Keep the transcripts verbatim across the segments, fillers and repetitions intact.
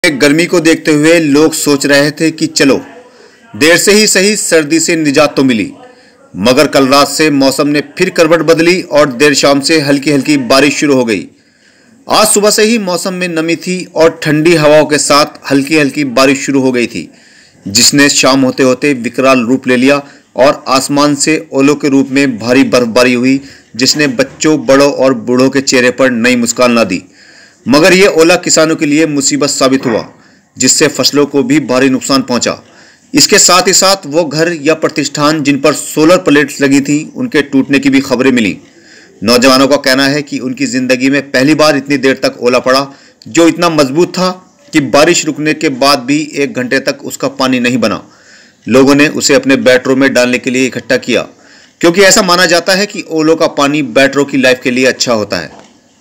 गर्मी को देखते हुए लोग सोच रहे थे कि चलो देर से ही सही सर्दी से निजात तो मिली, मगर कल रात से मौसम ने फिर करवट बदली और देर शाम से हल्की हल्की बारिश शुरू हो गई। आज सुबह से ही मौसम में नमी थी और ठंडी हवाओं के साथ हल्की हल्की बारिश शुरू हो गई थी, जिसने शाम होते होते विकराल रूप ले लिया और आसमान से ओलों के रूप में भारी बर्फबारी हुई, जिसने बच्चों, बड़ों और बूढ़ों के चेहरे पर नई मुस्कान ला दी। मगर यह ओला किसानों के लिए मुसीबत साबित हुआ, जिससे फसलों को भी भारी नुकसान पहुंचा। इसके साथ ही साथ वो घर या प्रतिष्ठान जिन पर सोलर प्लेट्स लगी थी, उनके टूटने की भी खबरें मिली। नौजवानों का कहना है कि उनकी जिंदगी में पहली बार इतनी देर तक ओला पड़ा, जो इतना मजबूत था कि बारिश रुकने के बाद भी एक घंटे तक उसका पानी नहीं बना। लोगों ने उसे अपने बैटरों में डालने के लिए इकट्ठा किया, क्योंकि ऐसा माना जाता है कि ओलों का पानी बैटरों की लाइफ के लिए अच्छा होता है।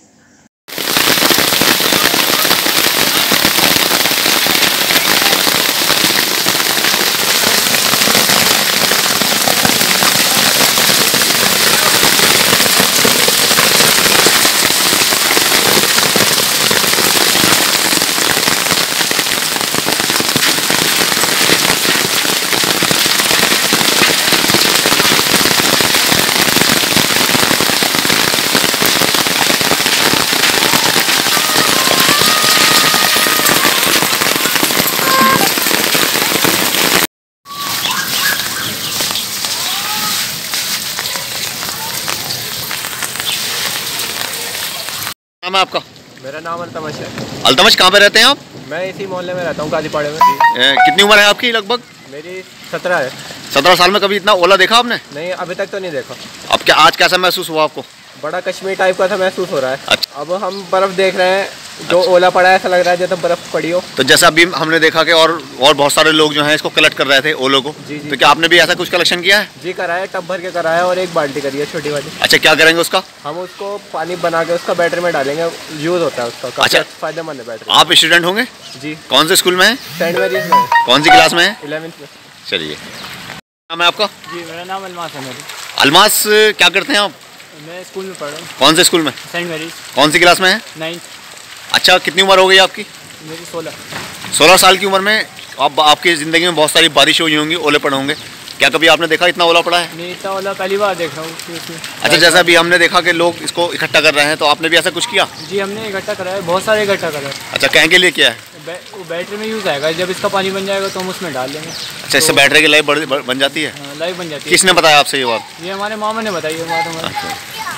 नाम है आपका? मेरा नाम अल्तमश है। अल्तमश, कहाँ पे रहते हैं आप? मैं इसी मोहल्ले में रहता हूँ, गाजीपाड़े में। ए, कितनी उम्र है आपकी लगभग? मेरी सत्रह है। सत्रह साल में कभी इतना ओला देखा आपने? नहीं, अभी तक तो नहीं देखा। अब क्या आज कैसा महसूस हुआ आपको? बड़ा कश्मीर टाइप का सा महसूस हो रहा है। अच्छा। अब हम बर्फ देख रहे हैं, जो अच्छा। ओला पड़ा है, ऐसा लग रहा है जैसे बर्फ पड़ी हो। तो जैसा अभी हमने देखा कि और और बहुत सारे लोग जो हैं इसको कलेक्ट कर रहे थे ओलो को। जी जी। तो क्या आपने भी ऐसा कुछ कलेक्शन किया है? जी करा है, टब भर के करा है और एक बाल्टी करी है छोटी वाली। अच्छा, क्या करेंगे उसका? हम उसको पानी बना के उसका बैटरी में डालेंगे, यूज होता है उसका। अच्छा, फायदेमंद है बैटरी। आप स्टूडेंट होंगे? जी। कौन से स्कूल में है? सेंट मैरीज में। कौन सी क्लास में है? इलेवेंथ में। चलिए, नाम है आपका? जी, मेरा नाम अलमास है। मेरी अलमास, क्या करते हैं आप? मैं स्कूल में पढ़ रहा हूँ। कौन से स्कूल में? Saint Mary's. कौन सी क्लास में है? नाइन्थ। अच्छा, कितनी उम्र हो गई आपकी? मेरी सोलह। सोलह साल की उम्र में आप आपकी ज़िंदगी में बहुत सारी बारिश हुई होंगी, ओले पड़े होंगे। क्या कभी आपने देखा इतना ओला पड़ा है? नहीं, इतना ओला पहली बार देख रहा हूँ इसमें। अच्छा, जैसा भी हमने देखा कि लोग इसको इकट्ठा कर रहे हैं, तो आपने भी ऐसा कुछ किया? जी, हमने इकट्ठा करा है, बहुत सारे इकट्ठा करा है। अच्छा, कहीं के लिए किया है? बै, वो बैटरी में यूज़ आएगा, जब इसका पानी बन जाएगा तो हम उसमें डाल देंगे। अच्छा, इससे बैटरी की लाइफ बन जाती है? लाइफ बन जाती है। किसने बताया आपसे ये बात? ये हमारे मामा ने बताई है।